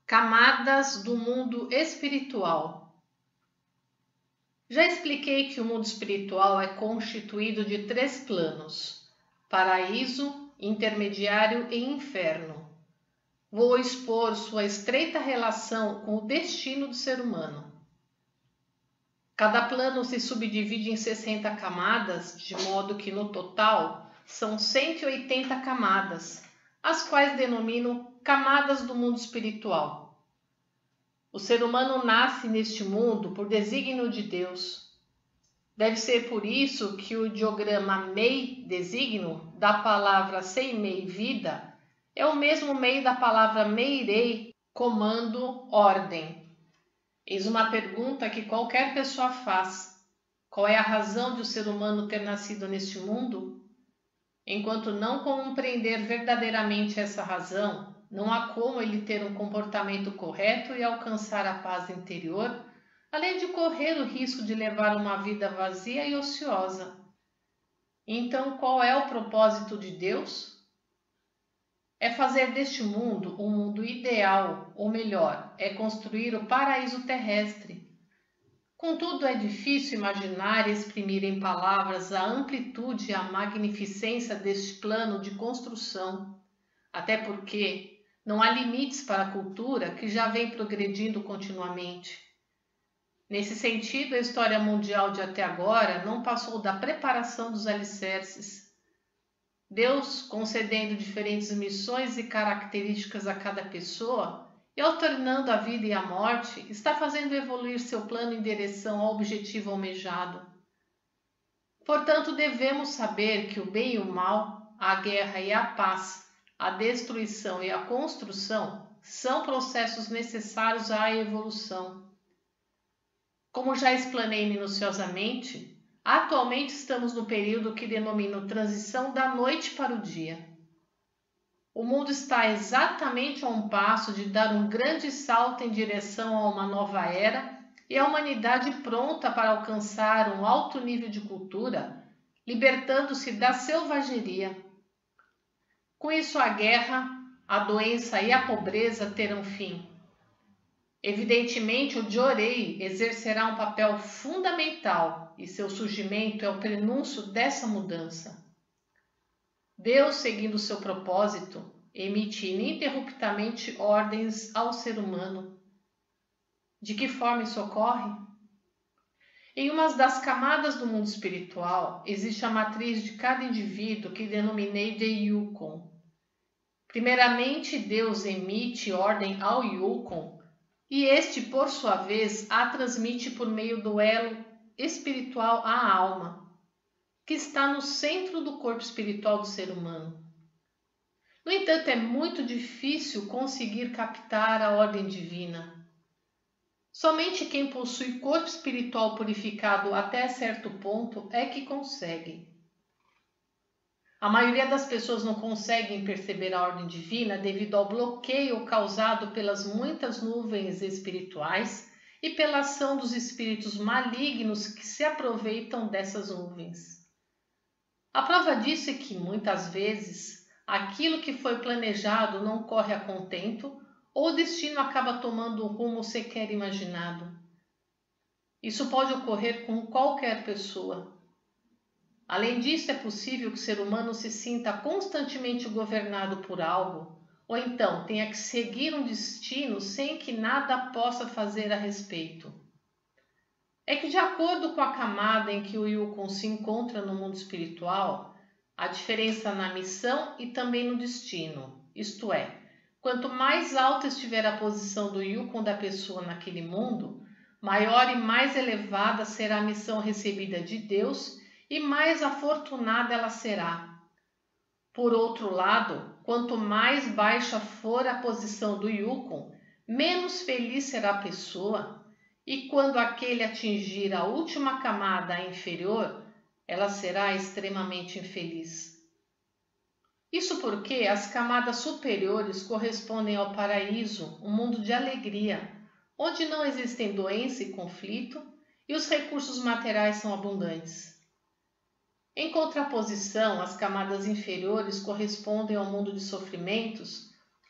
Camadas do mundo espiritual. Já expliquei que o mundo espiritual é constituído de 3 planos: paraíso, intermediário e inferno. Vou expor sua estreita relação com o destino do ser humano. Cada plano se subdivide em 60 camadas, de modo que no total são 180 camadas, as quais denomino camadas do mundo espiritual. O ser humano nasce neste mundo por desígnio de Deus. Deve ser por isso que o ideograma MEI, desígnio, da palavra Seimei, vida, é o mesmo MEI da palavra Meirei, comando, ordem. Eis uma pergunta que qualquer pessoa faz: qual é a razão de o ser humano ter nascido neste mundo? Enquanto não compreender verdadeiramente essa razão, não há como ele ter um comportamento correto e alcançar a paz interior, além de correr o risco de levar uma vida vazia e ociosa. Então, qual é o propósito de Deus? É fazer deste mundo um mundo ideal, ou melhor, é construir o paraíso terrestre. Contudo, é difícil imaginar e exprimir em palavras a amplitude e a magnificência deste plano de construção, até porque não há limites para a cultura que já vem progredindo continuamente. Nesse sentido, a história mundial de até agora não passou da preparação dos alicerces. Deus, concedendo diferentes missões e características a cada pessoa, e alternando a vida e a morte, está fazendo evoluir seu plano em direção ao objetivo almejado. Portanto, devemos saber que o bem e o mal, a guerra e a paz, a destruição e a construção são processos necessários à evolução. Como já explanei minuciosamente, atualmente estamos no período que denomino transição da noite para o dia. O mundo está exatamente a um passo de dar um grande salto em direção a uma nova era e a humanidade pronta para alcançar um alto nível de cultura, libertando-se da selvageria. Com isso, a guerra, a doença e a pobreza terão fim. Evidentemente, o Jorei exercerá um papel fundamental e seu surgimento é o prenúncio dessa mudança. Deus, seguindo seu propósito, emite ininterruptamente ordens ao ser humano. De que forma isso ocorre? Em uma das camadas do mundo espiritual, existe a matriz de cada indivíduo que denominei de Yukon. Primeiramente, Deus emite ordem ao Yukon e este, por sua vez, a transmite por meio do elo espiritual à alma, que está no centro do corpo espiritual do ser humano. No entanto, é muito difícil conseguir captar a ordem divina. Somente quem possui corpo espiritual purificado até certo ponto é que consegue. A maioria das pessoas não conseguem perceber a ordem divina devido ao bloqueio causado pelas muitas nuvens espirituais e pela ação dos espíritos malignos que se aproveitam dessas nuvens. A prova disso é que, muitas vezes, aquilo que foi planejado não corre a contento ou o destino acaba tomando o rumo sequer imaginado. Isso pode ocorrer com qualquer pessoa. Além disso, é possível que o ser humano se sinta constantemente governado por algo, ou então tenha que seguir um destino sem que nada possa fazer a respeito. É que, de acordo com a camada em que o Yukon se encontra no mundo espiritual, há diferença na missão e também no destino, isto é, quanto mais alta estiver a posição do Yukon da pessoa naquele mundo, maior e mais elevada será a missão recebida de Deus e mais afortunada ela será. Por outro lado, quanto mais baixa for a posição do Yukon, menos feliz será a pessoa, e quando aquele atingir a última camada inferior, ela será extremamente infeliz. Isso porque as camadas superiores correspondem ao paraíso, um mundo de alegria, onde não existem doença e conflito e os recursos materiais são abundantes. Em contraposição, as camadas inferiores correspondem ao mundo de sofrimentos,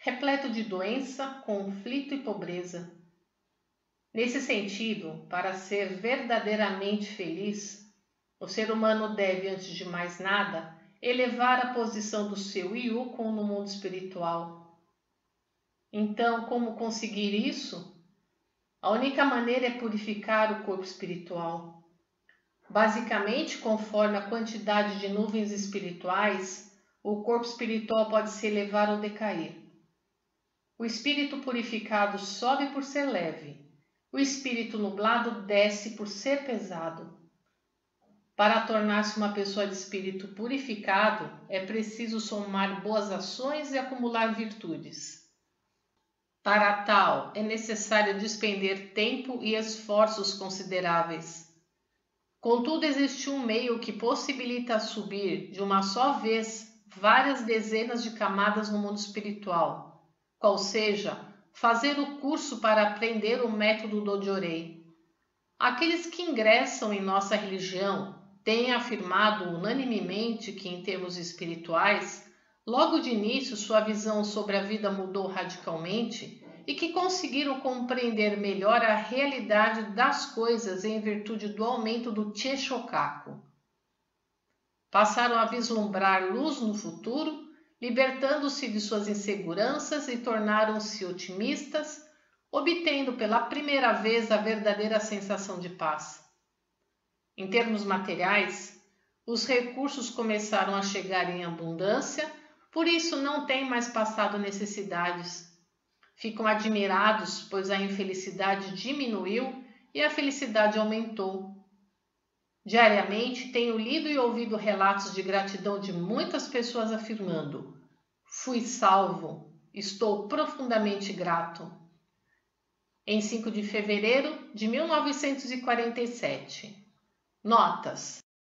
repleto de doença, conflito e pobreza. Nesse sentido, para ser verdadeiramente feliz, o ser humano deve, antes de mais nada, elevar a posição do seu Yukon no mundo espiritual. Então, como conseguir isso? A única maneira é purificar o corpo espiritual. Basicamente, conforme a quantidade de nuvens espirituais, o corpo espiritual pode se elevar ou decair. O espírito purificado sobe por ser leve. O espírito nublado desce por ser pesado. Para tornar-se uma pessoa de espírito purificado, é preciso somar boas ações e acumular virtudes. Para tal, é necessário despender tempo e esforços consideráveis. Contudo, existe um meio que possibilita subir de uma só vez várias dezenas de camadas no mundo espiritual, qual seja, fazer o curso para aprender o método Dojorei. Aqueles que ingressam em nossa religião têm afirmado unanimemente que, em termos espirituais, logo de início sua visão sobre a vida mudou radicalmente e que conseguiram compreender melhor a realidade das coisas em virtude do aumento do Chieshokaku. Passaram a vislumbrar luz no futuro, libertando-se de suas inseguranças e tornaram-se otimistas, obtendo pela primeira vez a verdadeira sensação de paz. Em termos materiais, os recursos começaram a chegar em abundância, por isso não têm mais passado necessidades. Ficam admirados, pois a infelicidade diminuiu e a felicidade aumentou. Diariamente tenho lido e ouvido relatos de gratidão de muitas pessoas afirmando: fui salvo, estou profundamente grato. Em 5 de fevereiro de 1947. Notas.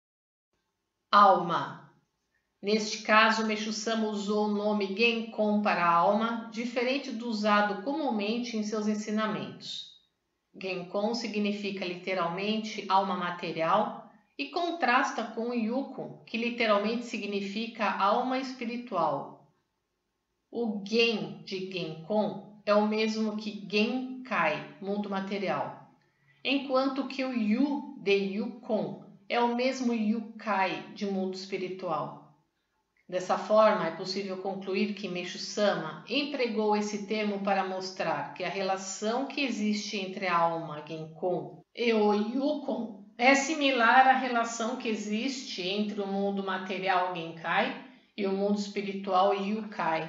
Alma. Neste caso, Meixo Sama usou o nome Genkon para alma, diferente do usado comumente em seus ensinamentos. Genkon significa literalmente alma material e contrasta com o Yukon, que literalmente significa alma espiritual. O Gen de Genkon é o mesmo que Genkai, mundo material, enquanto que o Yu de Yukon é o mesmo Yukai de mundo espiritual. Dessa forma, é possível concluir que Meixo Sama empregou esse termo para mostrar que a relação que existe entre a alma Genkon e o Yukon é similar à relação que existe entre o mundo material Genkai e o mundo espiritual Yukai.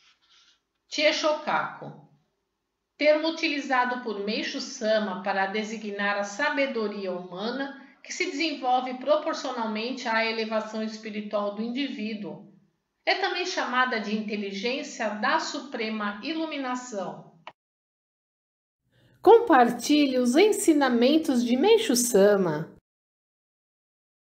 Chieshokaku, termo utilizado por Meixo Sama para designar a sabedoria humana que se desenvolve proporcionalmente à elevação espiritual do indivíduo. É também chamada de inteligência da suprema iluminação. Compartilhe os ensinamentos de Meixo Sama.